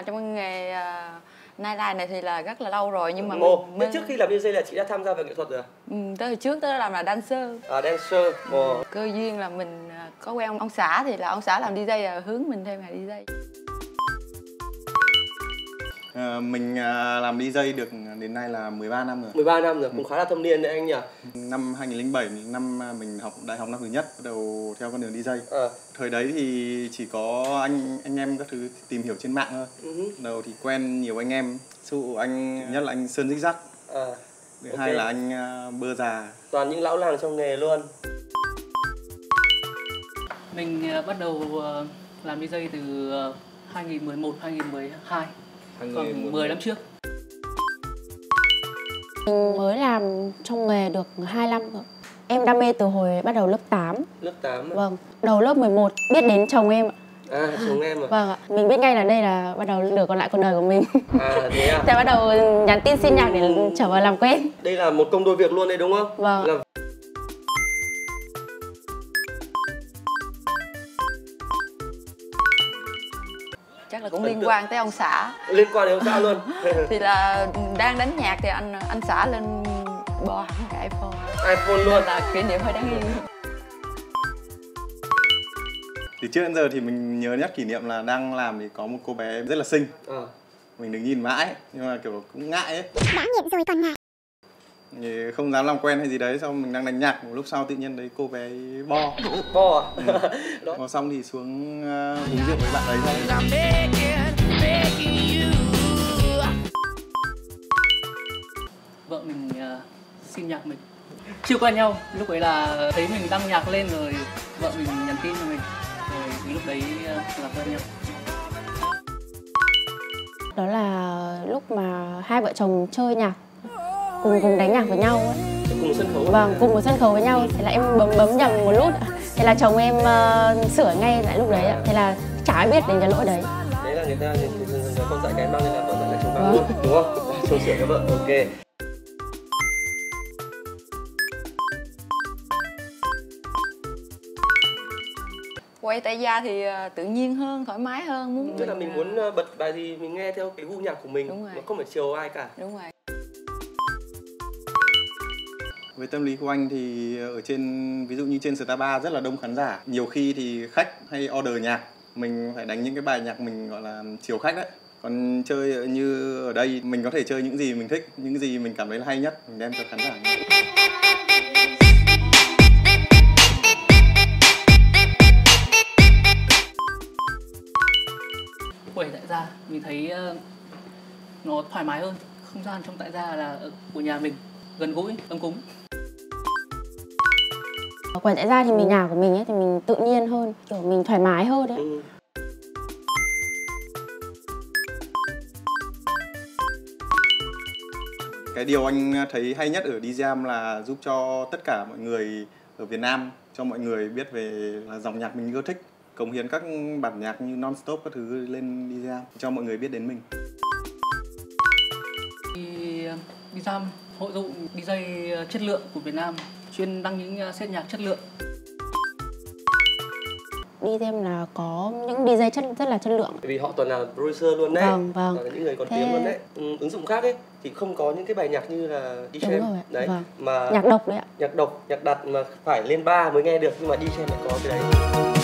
trong nghề nightlife này thì là rất là lâu rồi, nhưng mà nhưng trước khi làm DJ là chị đã tham gia về nghệ thuật rồi à? Tới hồi trước tôi làm là dancer. Dancer. Cơ duyên là mình có quen ông xã, thì là ông xã làm DJ là hướng mình theo nghề DJ. Mình làm DJ được đến nay là 13 năm rồi. 13 năm rồi, cũng khá là thâm niên đấy anh nhỉ. Năm 2007, năm mình học đại học năm thứ nhất, bắt đầu theo con đường DJ. Thời đấy thì chỉ có anh em các thứ tìm hiểu trên mạng thôi. Đầu thì quen nhiều anh em, dụ anh nhất là anh Sơn Dích Dắc. Thứ hai là anh Bơ Già. Toàn những lão làng trong nghề luôn. Mình bắt đầu làm DJ từ 2011, 2012. Còn 10 năm trước. Mình mới làm trong nghề được 2 năm rồi. Em đam mê từ hồi bắt đầu lớp 8. Lớp 8 à? Vâng, đầu lớp 11 biết đến chồng em ạ. Chồng em à? Vâng ạ, mình biết ngay là đây là bắt đầu nửa còn lại cuộc đời của mình. Thế à? Thế bắt đầu nhắn tin xin nhạc để trở vào làm quen. Đây là một công đôi việc luôn đấy đúng không? Vâng. Chắc là cũng liên quan tới ông xã. Liên quan đến ông xã luôn. Thì là đang đánh nhạc thì anh xã lên bo hẳn cái iPhone. iPhone luôn. Nên là kỷ niệm hơi đáng yêu. Từ trước đến giờ thì mình nhớ nhất kỷ niệm là đang làm thì có một cô bé rất là xinh. Mình đứng nhìn mãi nhưng mà kiểu cũng ngại ấy. Đã nghiện rồi còn ngại. Thì không dám làm quen hay gì đấy, xong mình đang đánh nhạc, một lúc sau tự nhiên đấy cô bé bo. Bo à? Bo xong thì xuống uống rượu với bạn ấy thôi. Vợ mình xin nhạc mình. Chưa quen nhau, lúc ấy là thấy mình đăng nhạc lên rồi vợ mình nhắn tin cho mình. Rồi lúc đấy là quen nhau. Đó là lúc mà hai vợ chồng chơi nhạc, cùng đánh nhạc với nhau ấy. Cùng một sân khấu. Vâng, cùng một sân khấu với nhau. Thế là em bấm nhầm một nút. Thế là chồng em sửa ngay lại lúc đấy. Thế là chả ai biết đến cái lỗi đấy. Đấy là người ta con dạy cái mang lên là con dạy là chồng mang luôn, đúng không? Chồng sửa cho vợ, ok. Quay tại gia thì tự nhiên hơn, thoải mái hơn. Tức là mình muốn bật bài gì mình nghe theo cái gu nhạc của mình. Đúng rồi. Mà không phải chiều ai cả. Đúng rồi. Với tâm lý của anh thì ở trên, ví dụ như trên Star rất là đông khán giả. Nhiều khi thì khách hay order nhạc, mình phải đánh những cái bài nhạc mình gọi là chiều khách đấy. Còn chơi như ở đây, mình có thể chơi những gì mình thích, những gì mình cảm thấy là hay nhất, mình đem cho khán giả. Quẩy tại gia mình thấy nó thoải mái hơn. Không gian trong tại gia là của nhà mình, gần gũi, ấm cúng. Quẩy tại gia thì nhà của mình ấy, thì mình tự nhiên hơn, kiểu mình thoải mái hơn đấy. Cái điều anh thấy hay nhất ở DJam là giúp cho tất cả mọi người ở Việt Nam, cho mọi người biết về dòng nhạc mình yêu thích, cống hiến các bản nhạc như Non-Stop các thứ lên DJam cho mọi người biết đến mình. DJam hội tụ DJ chất lượng của Việt Nam, chuyên đăng những set nhạc chất lượng. DJam là có những DJ rất là chất lượng. Vì họ toàn là producer luôn đấy. Vâng. Là những người còn tiếng luôn đấy. Ứng dụng khác ấy thì không có những cái bài nhạc như là DJam. Đúng rồi. Đấy. Vâng. Mà nhạc độc đấy ạ. Nhạc độc, nhạc đặt mà phải lên bar mới nghe được, nhưng mà DJam lại có cái đấy.